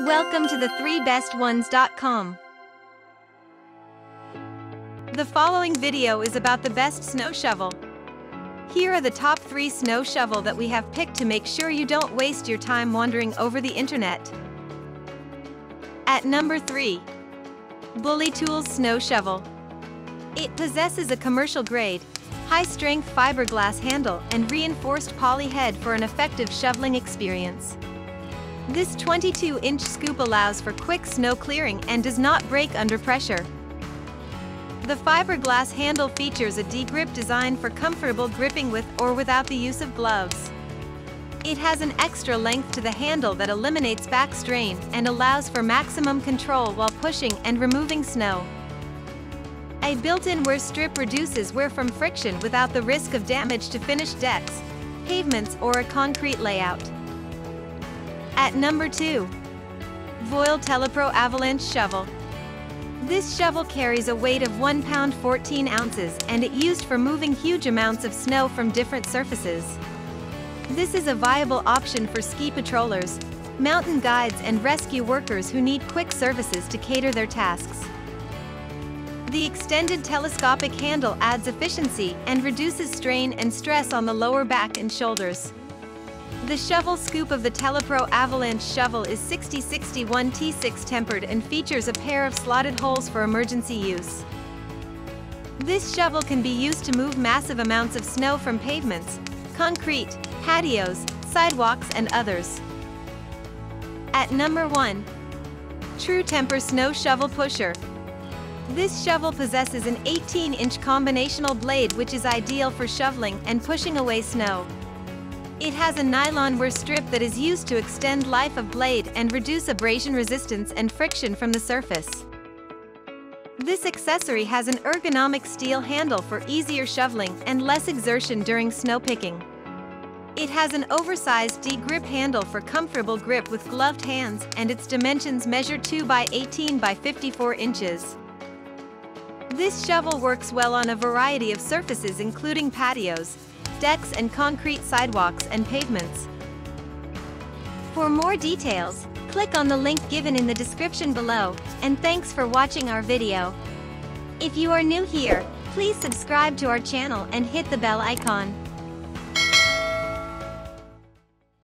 Welcome to the 3bestones.com. The following video is about the best snow shovel. Here are the top 3 snow shovel that we have picked to make sure you don't waste your time wandering over the internet. At number 3. Bully Tools Snow Shovel. It possesses a commercial-grade, high-strength fiberglass handle and reinforced poly head for an effective shoveling experience. This 22-inch scoop allows for quick snow clearing and does not break under pressure. The fiberglass handle features a D-grip design for comfortable gripping with or without the use of gloves. It has an extra length to the handle that eliminates back strain and allows for maximum control while pushing and removing snow. A built-in wear strip reduces wear from friction without the risk of damage to finished decks, pavements, or a concrete layout. At number 2. Voile Telepro Avalanche Shovel. This shovel carries a weight of 1 pound 14 ounces and it used for moving huge amounts of snow from different surfaces. This is a viable option for ski patrollers, mountain guides and rescue workers who need quick services to cater their tasks. The extended telescopic handle adds efficiency and reduces strain and stress on the lower back and shoulders. The shovel scoop of the Telepro Avalanche shovel is 6061 T6 tempered and features a pair of slotted holes for emergency use. This shovel can be used to move massive amounts of snow from pavements, concrete, patios, sidewalks, and others. At number 1. True Temper Snow Shovel Pusher. This shovel possesses an 18-inch combinational blade which is ideal for shoveling and pushing away snow. It has a nylon wear strip that is used to extend life of blade and reduce abrasion resistance and friction from the surface. This accessory has an ergonomic steel handle for easier shoveling and less exertion during snow picking. It has an oversized D-grip handle for comfortable grip with gloved hands, and its dimensions measure 2 by 18 by 54 inches. This shovel works well on a variety of surfaces including patios, decks, and concrete sidewalks and pavements. For more details, click on the link given in the description below, and thanks for watching our video. If you are new here, please subscribe to our channel and hit the bell icon.